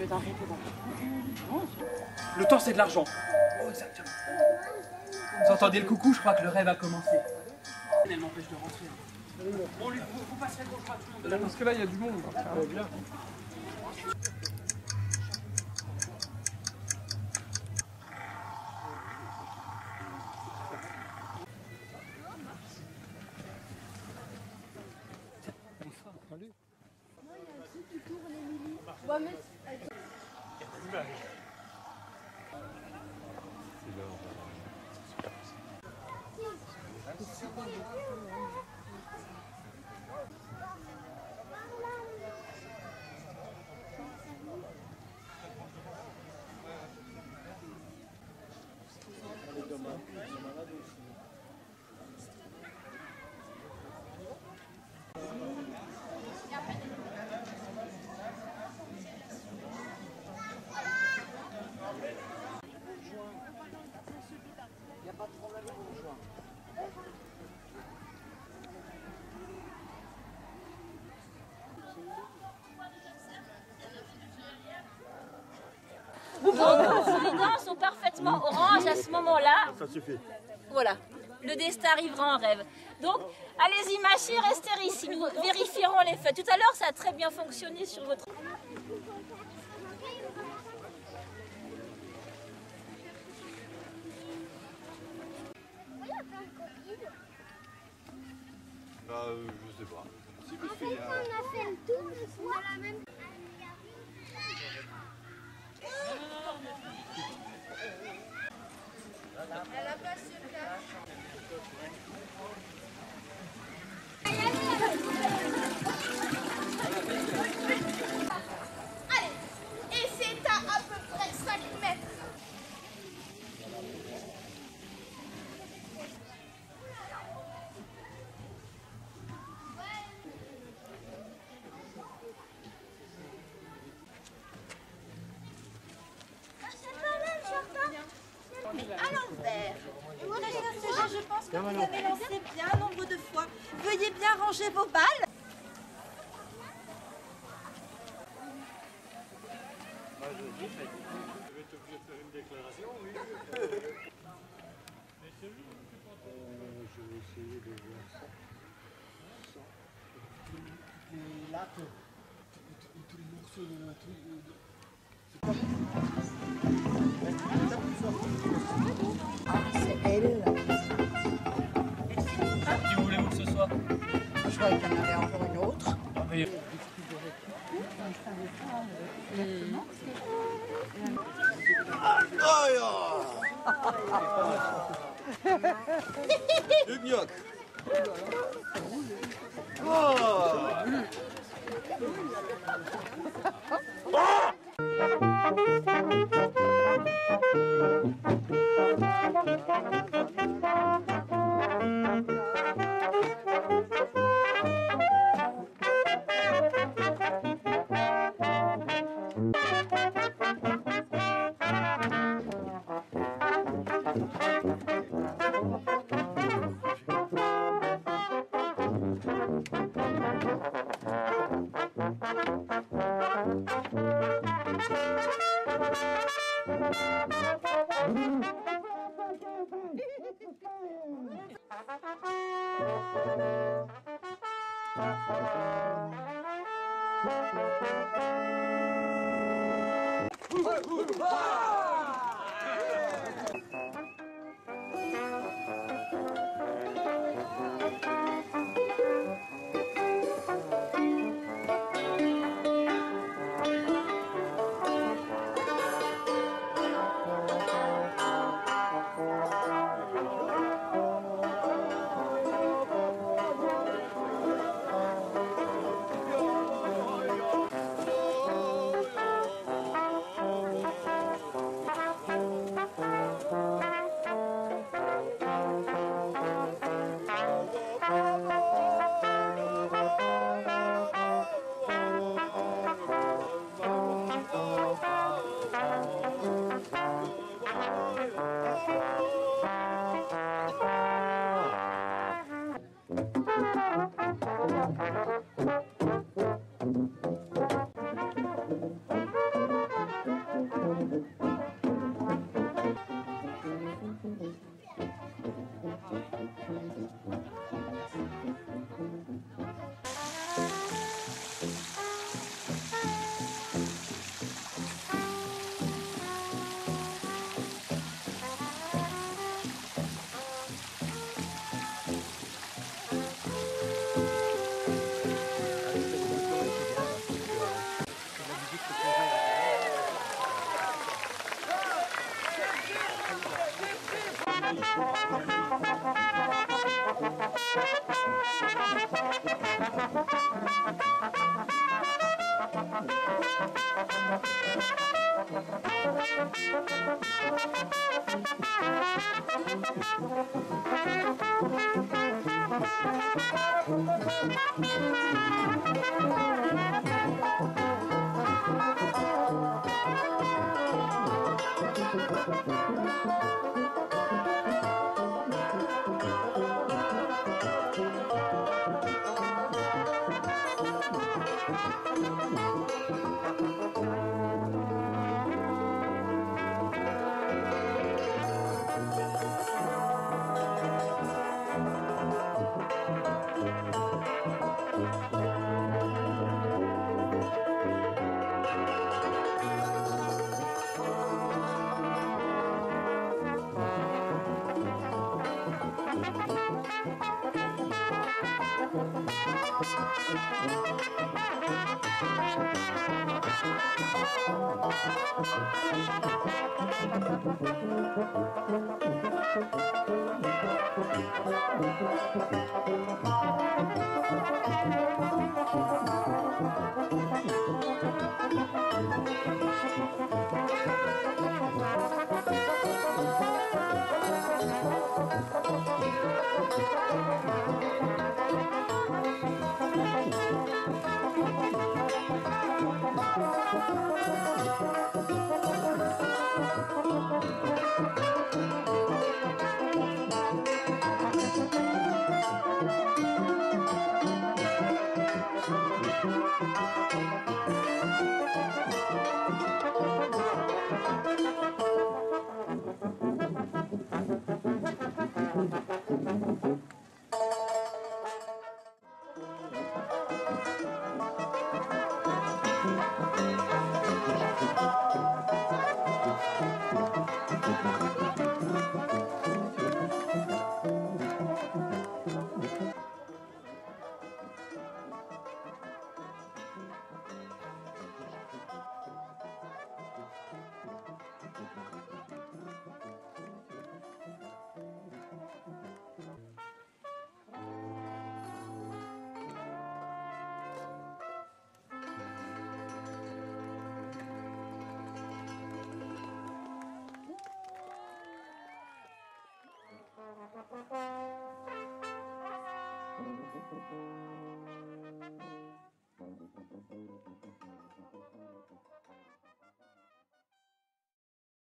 Le temps, c'est de l'argent. Oh, exactement. Vous entendez le coucou, je crois que le rêve a commencé. Elle m'empêche de rentrer. Bon, vous passerez pour le tout le monde de la main. Parce que là, il y a du monde. Bien. Vos dents sont parfaitement oranges à ce moment-là. Ça suffit. Voilà, le destin arrivera en rêve. Donc, allez-y, ma chérie, restez ici. Nous vérifierons les faits. Tout à l'heure, ça a très bien fonctionné sur votre... Bah, je sais pas. En fait, on a fait le tour, on a la même... Elle a pas su le faire. Allez, et c'est à peu près 5 mètres. À l'envers. Je pense que vous avez lancé bien un nombre de fois. Veuillez bien ranger vos balles. Je vais être obligé de faire une déclaration, oui. Je vais essayer de voir ça. Les lattes, tous les morceaux de truc. C'est elle. Qui voulez-vous que ce soit? Je croyais qu'il y en avait encore une autre. Le gnoc. Oh.